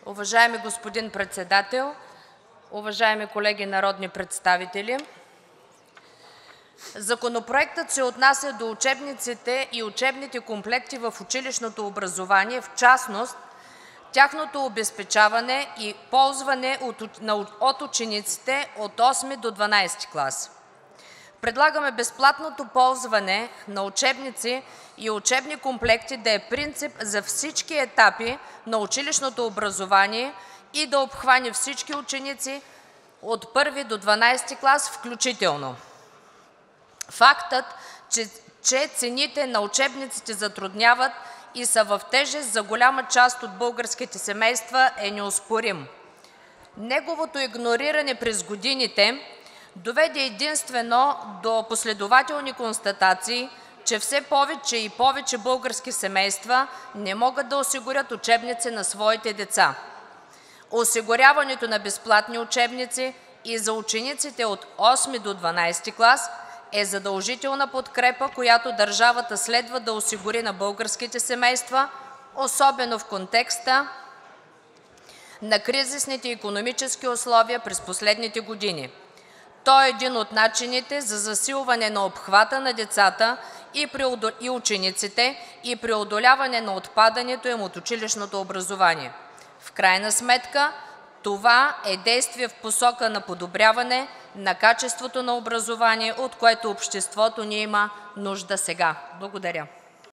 Уважаеми господин Председател, уважаеми колеги народни представители! Законопроектът се отнася до учебниците и учебните комплекти в училищното образование, в частност тяхното обезпечаване и ползване от учениците от 8 до 12 клас. Предлагаме безплатното ползване на учебници и учебни комплекти да е принцип за всички етапи на училищното образование и да обхване всички ученици от 1 до 12 клас включително. Фактът, че цените на учебниците затрудняват и са в тежест за голяма част от българските семейства, е неоспорим. Неговото игнориране през годините доведе единствено до последователни констатации, че все повече и повече български семейства не могат да осигурят учебници на своите деца. Осигуряването на безплатни учебници и за учениците от 8 до 12 клас е задължителна подкрепа, която държавата следва да осигури на българските семейства, особено в контекста на кризисните икономически условия през последните години. Той е един от начините за засилване на обхвата на децата и учениците и преодоляване на отпадането им от училищното образование. В крайна сметка това е действие в посока на подобряване на качеството на образование, от което обществото ни има нужда сега. Благодаря.